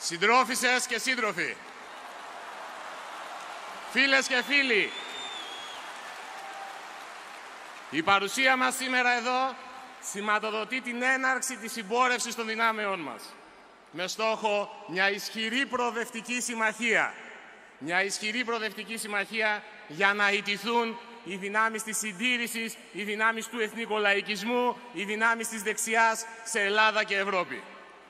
Συντρόφισσες και σύντροφοι, φίλες και φίλοι, η παρουσία μας σήμερα εδώ σηματοδοτεί την έναρξη της συμπόρευσης των δυνάμεών μας, με στόχο μια ισχυρή προοδευτική συμμαχία. Μια ισχυρή προοδευτική συμμαχία για να ιτηθούν οι δυνάμεις της συντήρησης, οι δυνάμεις του εθνικολαϊκισμού, οι δυνάμεις της δεξιάς σε Ελλάδα και Ευρώπη.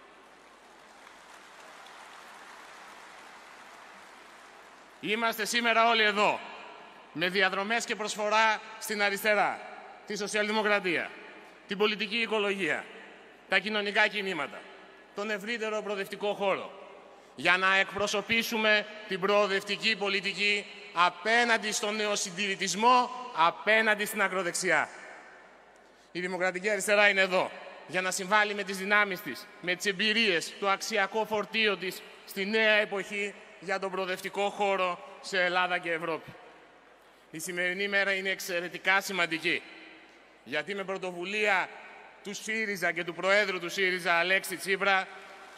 Είμαστε σήμερα όλοι εδώ, με διαδρομές και προσφορά στην αριστερά, τη σοσιαλδημοκρατία, την πολιτική οικολογία, τα κοινωνικά κινήματα, τον ευρύτερο προοδευτικό χώρο, για να εκπροσωπήσουμε την προοδευτική πολιτική απέναντι στον νεοσυντηρητισμό, απέναντι στην ακροδεξιά. Η Δημοκρατική Αριστερά είναι εδώ για να συμβάλλει με τις δυνάμεις της, με τις εμπειρίες, το αξιακό φορτίο της στη νέα εποχή για τον προοδευτικό χώρο σε Ελλάδα και Ευρώπη. Η σημερινή μέρα είναι εξαιρετικά σημαντική, γιατί με πρωτοβουλία του ΣΥΡΙΖΑ και του Προέδρου του ΣΥΡΙΖΑ, Αλέξη Τσίπρα,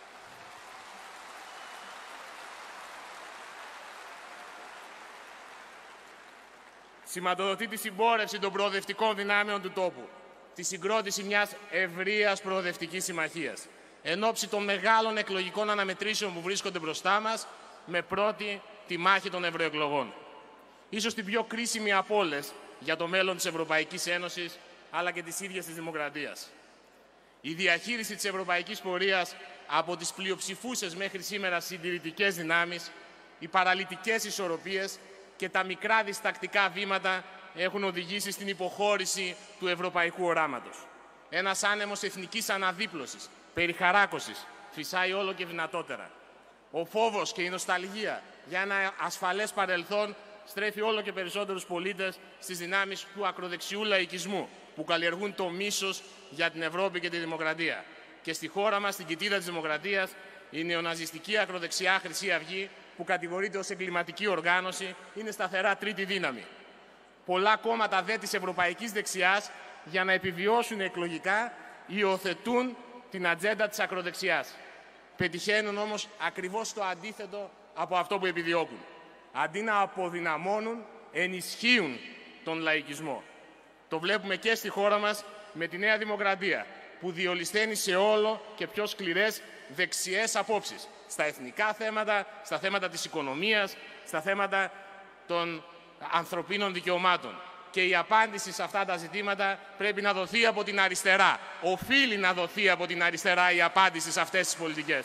σηματοδοτεί τη συμπόρευση των προοδευτικών δυνάμεων του τόπου, τη συγκρότηση μιας ευρείας προοδευτικής συμμαχίας, εν ώψη των μεγάλων εκλογικών αναμετρήσεων που βρίσκονται μπροστά μας, με πρώτη τη μάχη των ευρωεκλογών. Ίσως την πιο κρίσιμη από όλες για το μέλλον της Ευρωπαϊκής Ένωσης, αλλά και της ίδιας της δημοκρατίας. Η διαχείριση της ευρωπαϊκής πορείας από τις πλειοψηφούσες μέχρι σήμερα συντηρητικές δυνάμεις, οι παραλυτικές ισορροπίες και τα μικρά διστακτικά βήματα έχουν οδηγήσει στην υποχώρηση του ευρωπαϊκού οράματος. Ένας άνεμος εθνικής αναδίπλωσης, περιχαράκωσης, φυσάει όλο και δυνατότερα. Ο φόβος και η νοσταλγία για ένα ασφαλές παρελθόν στρέφει όλο και περισσότερους πολίτες στις δυνάμεις του ακροδεξιού λαϊκισμού, που καλλιεργούν το μίσος για την Ευρώπη και τη δημοκρατία. Και στη χώρα μας, στην κοιτίδα της δημοκρατίας, η νεοναζιστική ακροδεξιά Χρυσή Αυγή, που κατηγορείται ως εγκληματική οργάνωση, είναι σταθερά τρίτη δύναμη. Πολλά κόμματα δε της ευρωπαϊκής δεξιάς, για να επιβιώσουν εκλογικά, υιοθετούν την ατζέντα της ακροδεξιάς. Πετυχαίνουν όμως ακριβώς το αντίθετο από αυτό που επιδιώκουν. Αντί να αποδυναμώνουν, ενισχύουν τον λαϊκισμό. Το βλέπουμε και στη χώρα μας με τη Νέα Δημοκρατία, που διολυσθένει σε όλο και πιο σκληρές δεξιές απόψεις. Στα εθνικά θέματα, στα θέματα της οικονομίας, στα θέματα των ανθρωπίνων δικαιωμάτων. Και η απάντηση σε αυτά τα ζητήματα πρέπει να δοθεί από την αριστερά. Οφείλει να δοθεί από την αριστερά η απάντηση σε αυτές τις πολιτικές.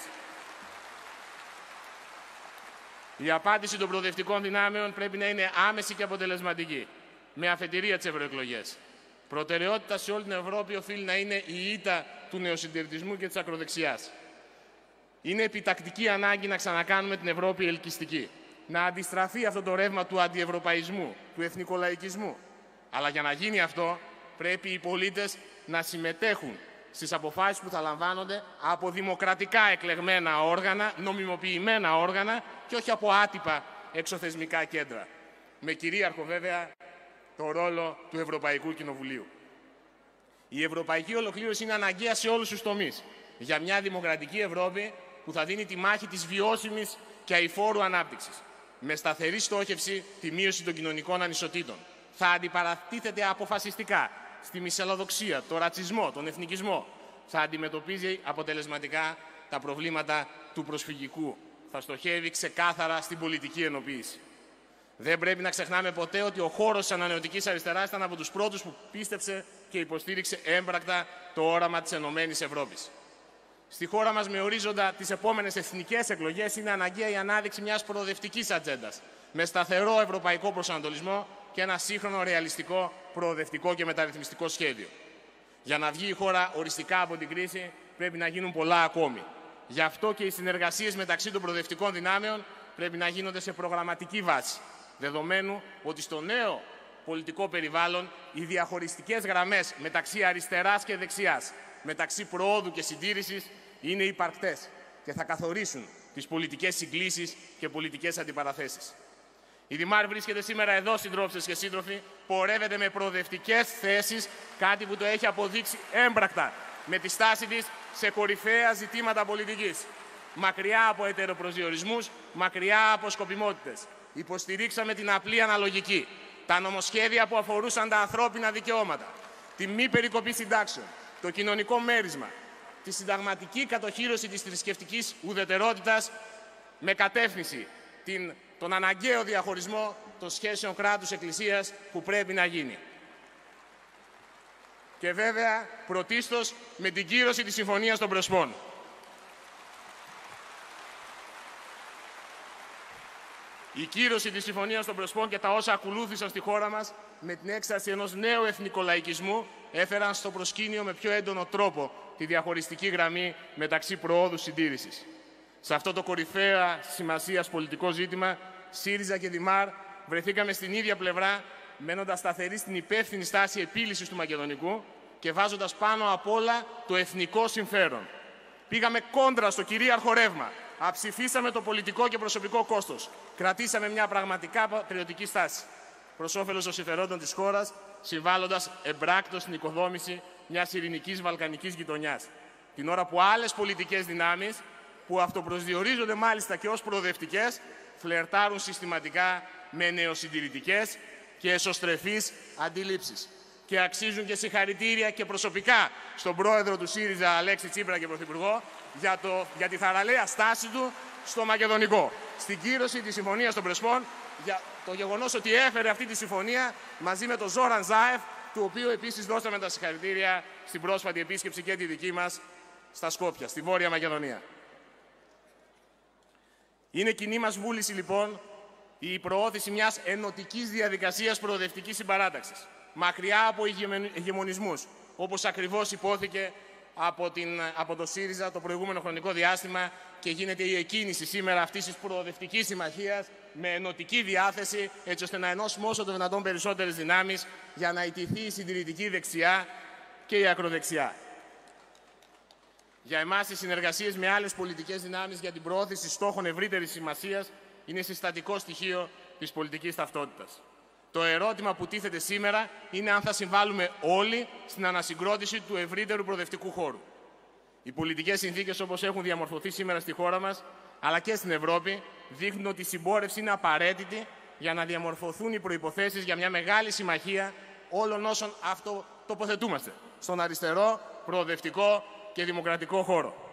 Η απάντηση των προοδευτικών δυνάμεων πρέπει να είναι άμεση και αποτελεσματική, με αφετηρία τις ευρωεκλογές. Προτεραιότητα σε όλη την Ευρώπη οφείλει να είναι η ήττα του νεοσυντηρητισμού και της ακροδεξιάς. Είναι επιτακτική ανάγκη να ξανακάνουμε την Ευρώπη ελκυστική. Να αντιστραφεί αυτό το ρεύμα του αντιευρωπαϊσμού, του εθνικολαϊκισμού. Αλλά για να γίνει αυτό, πρέπει οι πολίτες να συμμετέχουν στις αποφάσεις που θα λαμβάνονται από δημοκρατικά εκλεγμένα όργανα, νομιμοποιημένα όργανα και όχι από άτυπα εξωθεσμικά κέντρα. Με κυρίαρχο βέβαια το ρόλο του Ευρωπαϊκού Κοινοβουλίου. Η ευρωπαϊκή ολοκλήρωση είναι αναγκαία σε όλους τους τομείς για μια δημοκρατική Ευρώπη που θα δίνει τη μάχη της βιώσιμης και αειφόρου ανάπτυξης, με σταθερή στόχευση τη μείωση των κοινωνικών ανισοτήτων. Θα αντιπαρατίθεται αποφασιστικά στη μυσαλλοδοξία, τον ρατσισμό, τον εθνικισμό. Θα αντιμετωπίζει αποτελεσματικά τα προβλήματα του προσφυγικού. Θα στοχεύει ξεκάθαρα στην πολιτική ενοποίηση. Δεν πρέπει να ξεχνάμε ποτέ ότι ο χώρος της ανανεωτικής αριστεράς ήταν από τους πρώτους που πίστεψε και υποστήριξε έμπρακτα το όραμα της Ενωμένης Ευρώπης. Στη χώρα μας, με ορίζοντα τις επόμενες εθνικές εκλογές, είναι αναγκαία η ανάδειξη μιας προοδευτικής ατζέντας, με σταθερό ευρωπαϊκό προσανατολισμό και ένα σύγχρονο, ρεαλιστικό, προοδευτικό και μεταρρυθμιστικό σχέδιο. Για να βγει η χώρα οριστικά από την κρίση, πρέπει να γίνουν πολλά ακόμη. Γι' αυτό και οι συνεργασίες μεταξύ των προοδευτικών δυνάμεων πρέπει να γίνονται σε προγραμματική βάση, δεδομένου ότι στο νέο πολιτικό περιβάλλον οι διαχωριστικές γραμμές μεταξύ αριστεράς και δεξιάς, μεταξύ προόδου και συντήρησης, είναι υπαρκτές και θα καθορίσουν τις πολιτικές συγκλήσεις και πολιτικές αντιπαραθέσεις. Η Δημάρ βρίσκεται σήμερα εδώ, συντρόφισσες και σύντροφοι, πορεύεται με προοδευτικές θέσεις, κάτι που το έχει αποδείξει έμπρακτα με τη στάση της σε κορυφαία ζητήματα πολιτικής. μακριά από ετεροπροσδιορισμούς, μακριά από σκοπιμότητες. Υποστηρίξαμε την απλή αναλογική, τα νομοσχέδια που αφορούσαν τα ανθρώπινα δικαιώματα, τη μη περικοπή συντάξεων, το κοινωνικό μέρισμα, τη συνταγματική κατοχύρωση της θρησκευτικής ουδετερότητας με κατεύθυνση τον αναγκαίο διαχωρισμό των σχέσεων κράτους-εκκλησίας που πρέπει να γίνει. Και βέβαια, πρωτίστως, με την κύρωση της Συμφωνίας των Πρεσπών. Η κύρωση της Συμφωνίας των Πρεσπών και τα όσα ακολούθησαν στη χώρα μας με την έκσταση ενός νέου εθνικολαϊκισμού έφεραν στο προσκήνιο με πιο έντονο τρόπο τη διαχωριστική γραμμή μεταξύ προόδου συντήρησης. Σε αυτό το κορυφαία σημασίας πολιτικό ζήτημα, ΣΥΡΙΖΑ και Δημάρ βρεθήκαμε στην ίδια πλευρά, μένοντας σταθεροί στην υπεύθυνη στάση επίλυσης του Μακεδονικού και βάζοντας πάνω απ' όλα το εθνικό συμφέρον. Πήγαμε κόντρα στο κυρίαρχο ρεύμα, αψηφίσαμε το πολιτικό και προσωπικό κόστος, κρατήσαμε μια πραγματικά πατριωτική στάση προς όφελος των συμφερόντων της χώρας, συμβάλλοντας εμπράκτως στην οικοδόμηση μιας ειρηνικής βαλκανικής γειτονιάς. Την ώρα που άλλες πολιτικές δυνάμεις, που αυτοπροσδιορίζονται μάλιστα και ως προοδευτικές, φλερτάρουν συστηματικά με νεοσυντηρητικές και εσωστρεφείς αντιλήψεις. Και αξίζουν και συγχαρητήρια και προσωπικά στον πρόεδρο του ΣΥΡΙΖΑ, Αλέξη Τσίπρα, και πρωθυπουργό, για τη θαραλέα στάση του στο Μακεδονικό. Στην κύρωση της Συμφωνίας των Πρεσπών, για το γεγονός ότι έφερε αυτή τη συμφωνία μαζί με τον Ζόραν Ζάεφ, του οποίου επίσης δώσαμε τα συγχαρητήρια στην πρόσφατη επίσκεψη και τη δική μας στα Σκόπια, στη Βόρεια Μακεδονία. Είναι κοινή μας βούληση, λοιπόν, η προώθηση μιας ενωτικής διαδικασίας προοδευτικής συμπαράταξης, μακριά από ηγεμονισμούς, όπως ακριβώς υπόθηκε από το ΣΥΡΙΖΑ το προηγούμενο χρονικό διάστημα, και γίνεται η εκκίνηση σήμερα αυτής της προοδευτικής συμμαχίας με ενωτική διάθεση, έτσι ώστε να ενώσουμε όσο το δυνατόν περισσότερες δυνάμεις για να ιτηθεί η συντηρητική δεξιά και η ακροδεξιά. Για εμάς, οι συνεργασίες με άλλες πολιτικές δυνάμεις για την προώθηση στόχων ευρύτερης σημασίας είναι συστατικό στοιχείο της πολιτικής ταυτότητας. Το ερώτημα που τίθεται σήμερα είναι αν θα συμβάλλουμε όλοι στην ανασυγκρότηση του ευρύτερου προοδευτικού χώρου. Οι πολιτικές συνθήκες, όπως έχουν διαμορφωθεί σήμερα στη χώρα μας, αλλά και στην Ευρώπη, δείχνουν ότι η συμπόρευση είναι απαραίτητη για να διαμορφωθούν οι προϋποθέσεις για μια μεγάλη συμμαχία όλων όσων αυτοτοποθετούμαστε στον αριστερό, προοδευτικό και δημοκρατικό χώρο.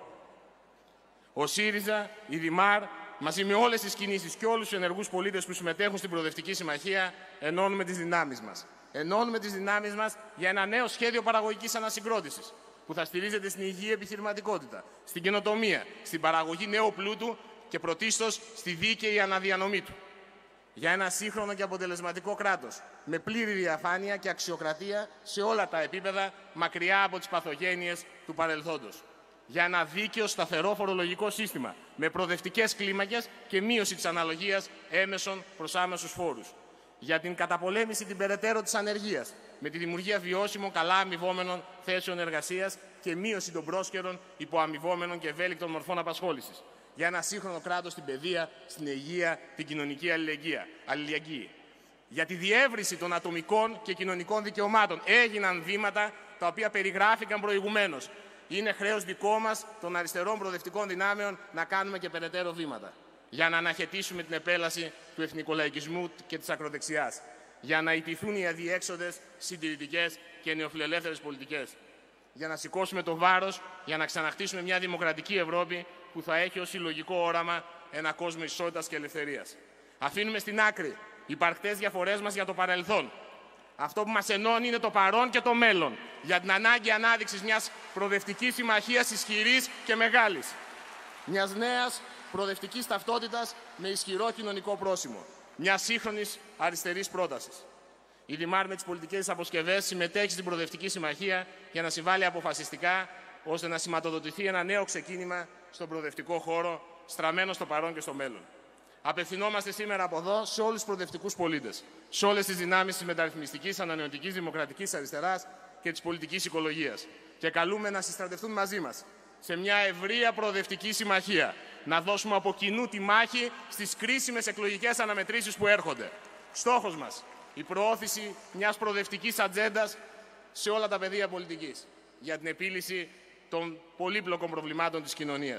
Ο ΣΥΡΙΖΑ, η Δημάρ, μαζί με όλες τις κινήσεις και όλους τους ενεργούς πολίτες που συμμετέχουν στην προοδευτική συμμαχία, ενώνουμε τις δυνάμεις μας. Ενώνουμε τις δυνάμεις μας για ένα νέο σχέδιο παραγωγικής ανασυγκρότησης, που θα στηρίζεται στην υγιή επιχειρηματικότητα, στην καινοτομία, στην παραγωγή νέου πλούτου και πρωτίστως στη δίκαιη αναδιανομή του. Για ένα σύγχρονο και αποτελεσματικό κράτος, με πλήρη διαφάνεια και αξιοκρατία σε όλα τα επίπεδα, μακριά από τις παθογένειες του παρελθόντος. Για ένα δίκαιο, σταθερό φορολογικό σύστημα, με προοδευτικές κλίμακες και μείωση της αναλογίας έμεσων προς άμεσους φόρους. Για την καταπολέμηση την περαιτέρω της ανεργίας, με τη δημιουργία βιώσιμων, καλά αμοιβόμενων θέσεων εργασίας και μείωση των πρόσκαιρων, υποαμοιβόμενων και ευέλικτων μορφών απασχόλησης. Για ένα σύγχρονο κράτος στην παιδεία, στην υγεία, την κοινωνική αλληλεγγύη. Για τη διεύρυνση των ατομικών και κοινωνικών δικαιωμάτων έγιναν βήματα τα οποία περιγράφηκαν προηγουμένως. Είναι χρέος δικό μας των αριστερών προοδευτικών δυνάμεων να κάνουμε και περαιτέρω βήματα. Για να αναχαιτήσουμε την επέλαση του εθνικολαϊκισμού και της ακροδεξιάς. Για να ιτηθούν οι αδιέξοδες, συντηρητικές και νεοφιλελεύθερες πολιτικές. Για να σηκώσουμε το βάρος, για να ξαναχτίσουμε μια δημοκρατική Ευρώπη που θα έχει ως συλλογικό όραμα ένα κόσμο ισότητας και ελευθερίας. Αφήνουμε στην άκρη υπαρκτές διαφορές μας για το παρελθόν. Αυτό που μας ενώνει είναι το παρόν και το μέλλον, για την ανάγκη ανάδειξης μιας προοδευτικής συμμαχίας ισχυρής και μεγάλης. Μιας νέας προοδευτικής ταυτότητας με ισχυρό κοινωνικό πρόσημο. Μιας σύγχρονης αριστερής πρότασης. Η Δημάρ με τις πολιτικές αποσκευές συμμετέχει στην προοδευτική συμμαχία για να συμβάλλει αποφασιστικά ώστε να σηματοδοτηθεί ένα νέο ξεκίνημα στον προοδευτικό χώρο, στραμμένο στο παρόν και στο μέλλον. Απευθυνόμαστε σήμερα από εδώ σε όλους τους προοδευτικούς πολίτες, σε όλες τις δυνάμεις της μεταρρυθμιστικής, ανανεωτικής, δημοκρατικής αριστεράς και της πολιτικής οικολογίας. Και καλούμε να συστρατευτούν μαζί μας σε μια ευρεία προοδευτική συμμαχία, να δώσουμε από κοινού τη μάχη στις κρίσιμες εκλογικές αναμετρήσεις που έρχονται. Στόχος μας, η προώθηση μιας προοδευτικής ατζέντας σε όλα τα πεδία πολιτικής για την επίλυση των πολύπλοκων προβλημάτων της κοινωνίας.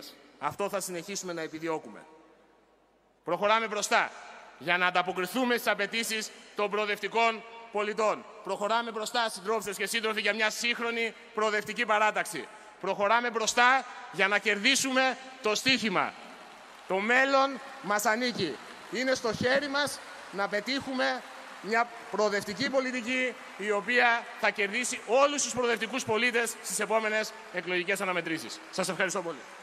Αυτό θα συνεχίσουμε να επιδιώκουμε. Προχωράμε μπροστά για να ανταποκριθούμε στις απαιτήσεις των προοδευτικών πολιτών. Προχωράμε μπροστά, συντρόφισσες και σύντροφοι, για μια σύγχρονη προοδευτική παράταξη. Προχωράμε μπροστά για να κερδίσουμε το στοίχημα. Το μέλλον μας ανήκει. Είναι στο χέρι μας να πετύχουμε μια προοδευτική πολιτική η οποία θα κερδίσει όλους τους προοδευτικούς πολίτες στις επόμενες εκλογικές αναμετρήσεις. Σας ευχαριστώ πολύ.